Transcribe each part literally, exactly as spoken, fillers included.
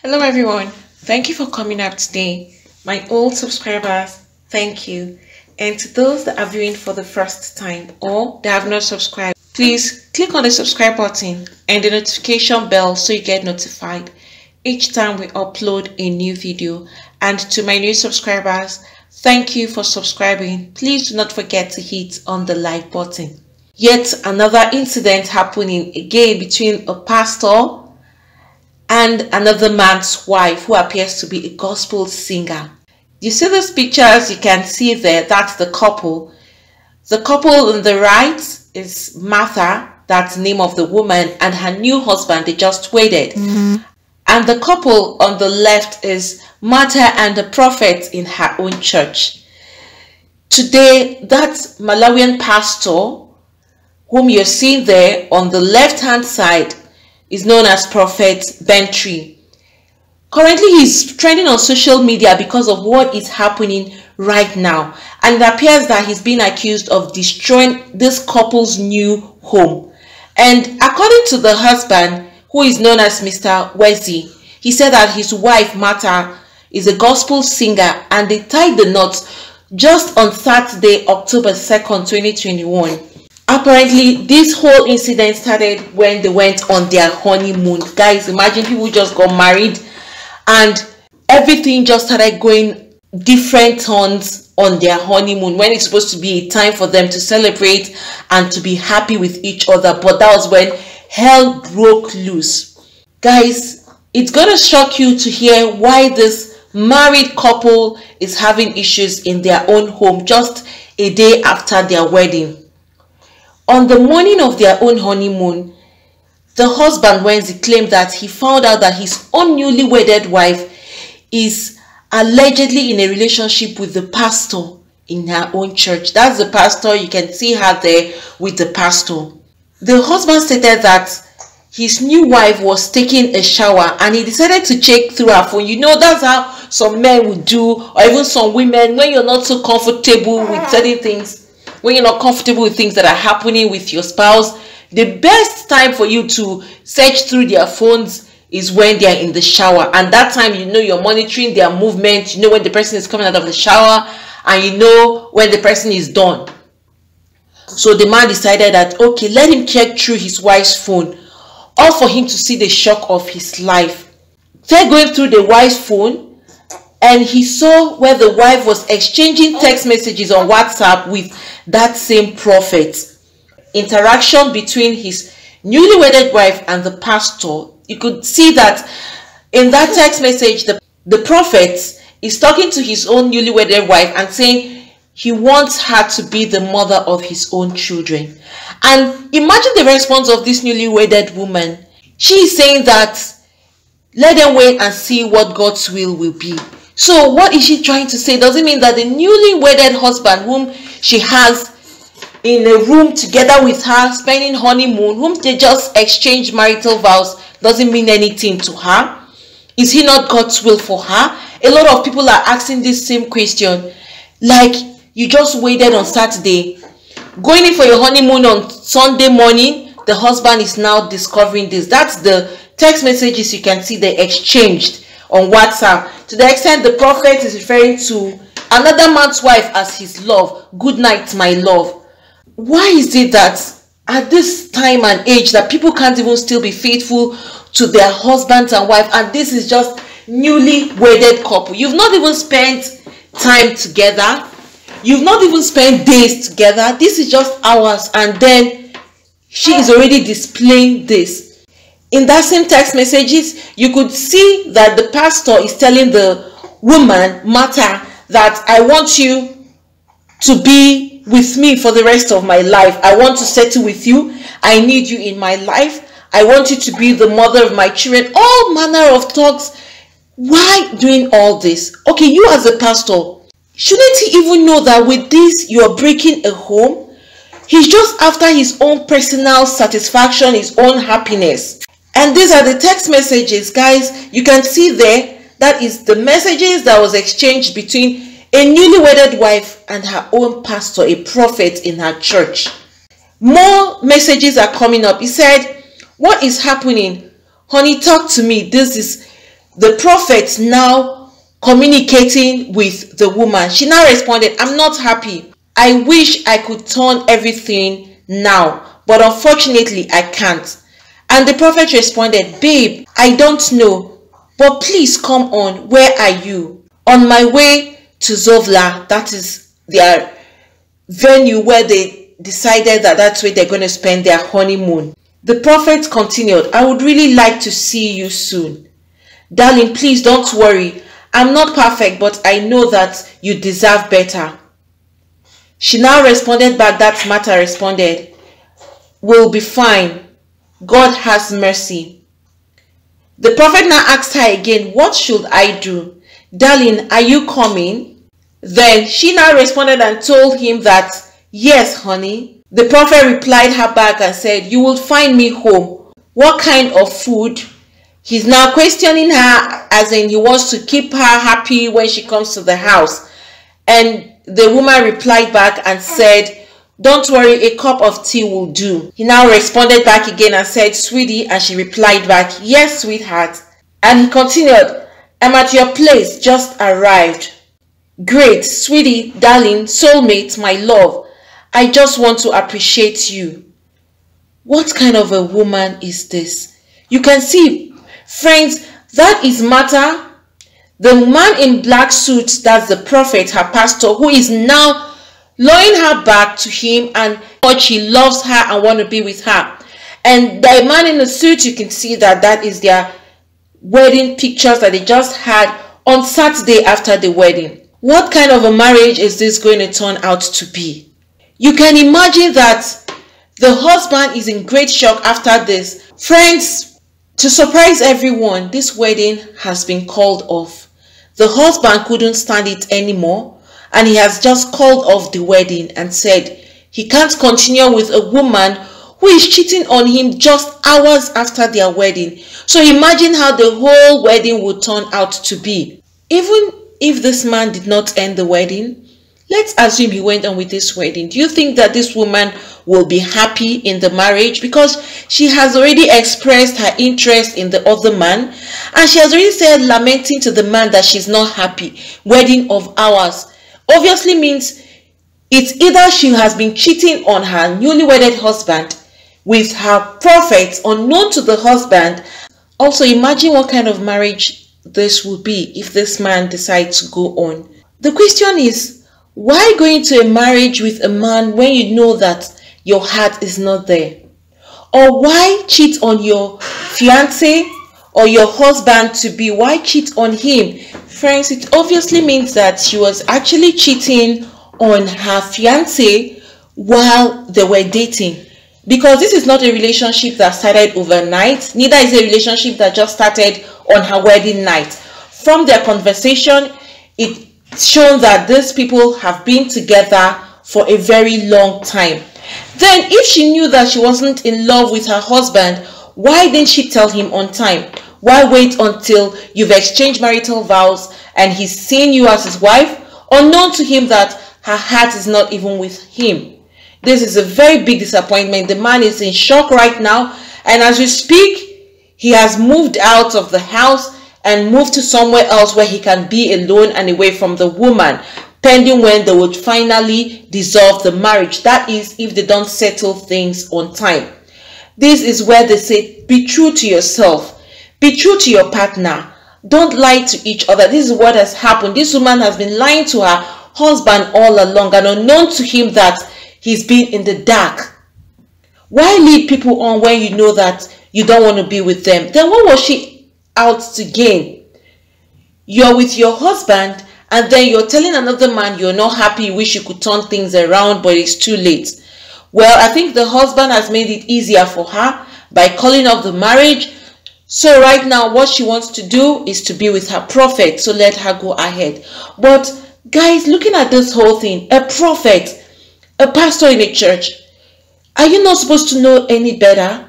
Hello everyone, thank you for coming up today. My old subscribers, thank you. And to those that are viewing for the first time or that have not subscribed, please click on the subscribe button and the notification bell so you get notified each time we upload a new video. And to my new subscribers, thank you for subscribing. Please do not forget to hit on the like button. Yet another incident happening again between a pastor and another man's wife who appears to be a gospel singer. You see these pictures you can see there, that's the couple. The couple on the right is Martha, that's the name of the woman, and her new husband, they just wedded. Mm-hmm. And the couple on the left is Martha and the prophet in her own church. Today, that Malawian pastor whom you're seeing there on the left hand side is known as Prophet Bentry. Currently, he's trending on social media because of what is happening right now. And it appears that he's been accused of destroying this couple's new home. And according to the husband, who is known as Mister Wezi, he said that his wife, Martha, is a gospel singer and they tied the knot just on Saturday, October second, twenty twenty-one. Apparently, this whole incident started when they went on their honeymoon. Guys, imagine people just got married and everything just started going different turns on their honeymoon when it's supposed to be a time for them to celebrate and to be happy with each other. But that was when hell broke loose. Guys, it's going to shock you to hear why this married couple is having issues in their own home just a day after their wedding. On the morning of their own honeymoon, the husband Wendy claimed that he found out that his own newly wedded wife is allegedly in a relationship with the pastor in her own church. That's the pastor. You can see her there with the pastor. The husband stated that his new wife was taking a shower and he decided to check through her phone. You know, that's how some men would do, or even some women, when you're not so comfortable with certain things. When you're not comfortable with things that are happening with your spouse, the best time for you to search through their phones is when they're in the shower. And that time, you know, you're monitoring their movement. You know when the person is coming out of the shower and you know when the person is done. So the man decided that, okay, let him check through his wife's phone, all for him to see the shock of his life. They're going through the wife's phone and he saw where the wife was exchanging text messages on WhatsApp with that same prophet. Interaction between his newly wedded wife and the pastor. You could see that in that text message, the, the prophet is talking to his own newly wedded wife and saying he wants her to be the mother of his own children. And imagine the response of this newly wedded woman. She is saying that let them wait and see what God's will will be. So what is she trying to say? Does it mean that the newly wedded husband whom she has in a room together with her, spending honeymoon, whom they just exchanged marital vows, doesn't mean anything to her? Is he not God's will for her? A lot of people are asking this same question. Like, you just waited on Saturday, going in for your honeymoon on Sunday morning, the husband is now discovering this. That's the text messages you can see they exchanged on WhatsApp, to the extent the prophet is referring to another man's wife as his love. Good night, my love. Why is it that at this time and age that people can't even still be faithful to their husbands and wife, and this is just newly wedded couple? You've not even spent time together, you've not even spent days together, this is just hours, and then she is already displaying this. In that same text messages, you could see that the pastor is telling the woman, Martha, that I want you to be with me for the rest of my life. I want to settle with you. I need you in my life. I want you to be the mother of my children. All manner of talks. Why doing all this? Okay, you as a pastor, shouldn't he even know that with this you are breaking a home? He's just after his own personal satisfaction, his own happiness. And these are the text messages, guys. You can see there, that is the messages that was exchanged between a newly wedded wife and her own pastor, a prophet in her church. More messages are coming up. He said, what is happening? Honey, talk to me. This is the prophet now communicating with the woman. She now responded, I'm not happy. I wish I could turn everything now, but unfortunately I can't. And the prophet responded, babe, I don't know, but please come on. Where are you? On my way to Zovla, that is their venue where they decided that that's where they're going to spend their honeymoon. The prophet continued, I would really like to see you soon. Darling, please don't worry. I'm not perfect, but I know that you deserve better. She now responded back, that Martha responded, we'll be fine. God has mercy. The prophet now asked her again, what should I do? Darling, are you coming? Then she now responded and told him that, yes, honey. The prophet replied her back and said, you will find me home. What kind of food? He's now questioning her, as in he wants to keep her happy when she comes to the house. And the woman replied back and said, don't worry, a cup of tea will do. He now responded back again and said, sweetie, and she replied back, yes, sweetheart. And he continued, I'm at your place, just arrived. Great, sweetie, darling, soulmate, my love. I just want to appreciate you. What kind of a woman is this? You can see, friends, that is Martha. The man in black suit, that's the prophet, her pastor, who is now luring her back to him and what she loves her and want to be with her. And the man in the suit, you can see that that is their wedding pictures that they just had on Saturday after the wedding. What kind of a marriage is this going to turn out to be? You can imagine that the husband is in great shock after this. Friends, to surprise everyone, this wedding has been called off. The husband couldn't stand it anymore, and he has just called off the wedding and said he can't continue with a woman who is cheating on him just hours after their wedding. So imagine how the whole wedding would turn out to be. Even if this man did not end the wedding, let's assume he went on with this wedding. Do you think that this woman will be happy in the marriage? Because she has already expressed her interest in the other man, and she has already said, lamenting to the man, that she's not happy. Wedding of ours obviously means it's either she has been cheating on her newly wedded husband with her prophet unknown to the husband. Also, imagine what kind of marriage this will be if this man decides to go on. The question is, why go into a marriage with a man when you know that your heart is not there? Or why cheat on your fiancé or your husband to be? Why cheat on him? Friends, it obviously means that she was actually cheating on her fiancé while they were dating. Because this is not a relationship that started overnight. Neither is a relationship that just started on her wedding night. From their conversation, it's shown that these people have been together for a very long time. Then if she knew that she wasn't in love with her husband, why didn't she tell him on time? Why wait until you've exchanged marital vows and he's seen you as his wife, unknown to him that her heart is not even with him? This is a very big disappointment. The man is in shock right now, and as we speak, he has moved out of the house and moved to somewhere else where he can be alone and away from the woman, pending when they would finally dissolve the marriage. That is, if they don't settle things on time. This is where they say, be true to yourself. Be true to your partner. Don't lie to each other. This is what has happened. This woman has been lying to her husband all along, and unknown to him that he's been in the dark. Why lead people on when you know that you don't want to be with them? Then what was she out to gain? You're with your husband, and then you're telling another man you're not happy, you wish you could turn things around, but it's too late. Well, I think the husband has made it easier for her by calling off the marriage. So right now, what she wants to do is to be with her prophet. So let her go ahead. But guys, looking at this whole thing, a prophet, a pastor in a church, are you not supposed to know any better?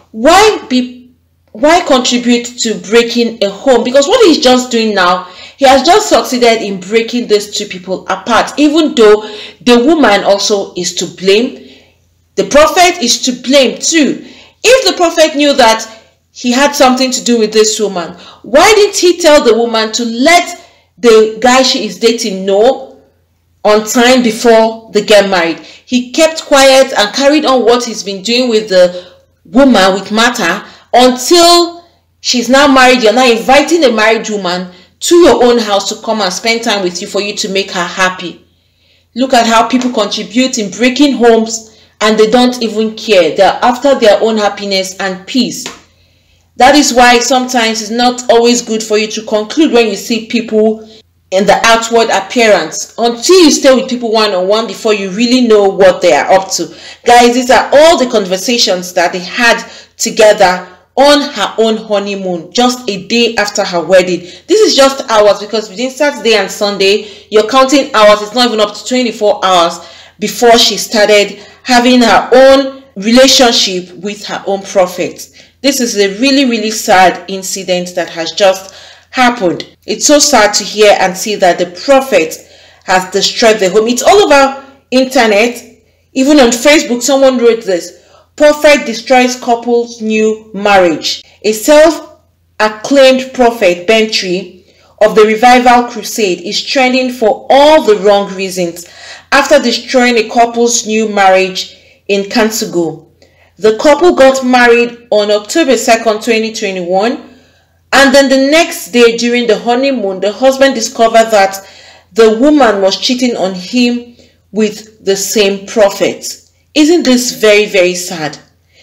Why be why contribute to breaking a home? Because what he's just doing now, he has just succeeded in breaking these two people apart, even though the woman also is to blame. The prophet is to blame too. If the prophet knew that he had something to do with this woman. Why didn't he tell the woman to let the guy she is dating know on time before they get married? He kept quiet and carried on what he's been doing with the woman, with Martha, until she's now married. You're now inviting a married woman to your own house to come and spend time with you for you to make her happy. Look at how people contribute in breaking homes and they don't even care. They're after their own happiness and peace. That is why sometimes it's not always good for you to conclude when you see people in the outward appearance, until you stay with people one-on-one before you really know what they are up to. Guys, these are all the conversations that they had together on her own honeymoon, just a day after her wedding. This is just hours, because between Saturday and Sunday, you're counting hours. It's not even up to twenty-four hours before she started having her own relationship with her own prophet. This is a really, really sad incident that has just happened. It's so sad to hear and see that the prophet has destroyed the home. It's all over internet. Even on Facebook, someone wrote this: prophet destroys couple's new marriage. A self-acclaimed prophet, Bentry, of the Revival Crusade, is trending for all the wrong reasons after destroying a couple's new marriage in Kansugo. The couple got married on October second, twenty twenty-one, and then the next day during the honeymoon, the husband discovered that the woman was cheating on him with the same prophet. Isn't this very, very sad?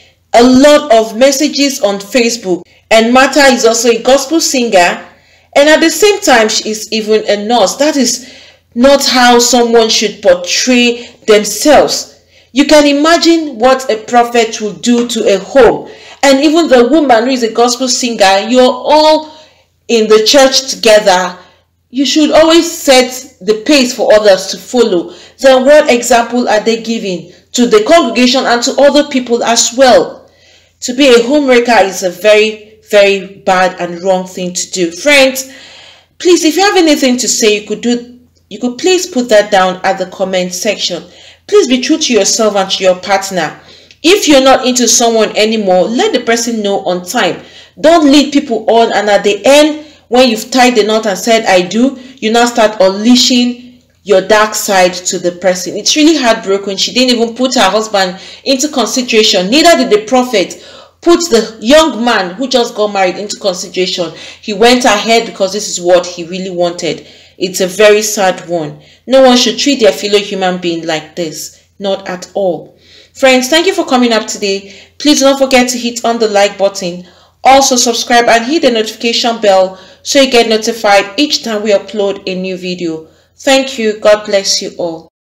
A lot of messages on Facebook, and Martha is also a gospel singer, and at the same time she is even a nurse. That is not how someone should portray themselves. You can imagine what a prophet will do to a home. And even the woman who is a gospel singer, you're all in the church together. You should always set the pace for others to follow. Then what example are they giving to the congregation and to other people as well? To be a homewrecker is a very, very bad and wrong thing to do. Friends, please, if you have anything to say, you could do, you could please put that down at the comment section. Please be true to yourself and to your partner. If you're not into someone anymore, let the person know on time. Don't lead people on, and at the end, when you've tied the knot and said I do, you now start unleashing your dark side to the person. It's really heartbroken. She didn't even put her husband into consideration. Neither did the prophet put the young man who just got married into consideration. He went ahead because this is what he really wanted. It's a very sad one. No one should treat their fellow human being like this. Not at all. Friends, thank you for coming up today. Please don't forget to hit on the like button. Also subscribe and hit the notification bell so you get notified each time we upload a new video. Thank you. God bless you all.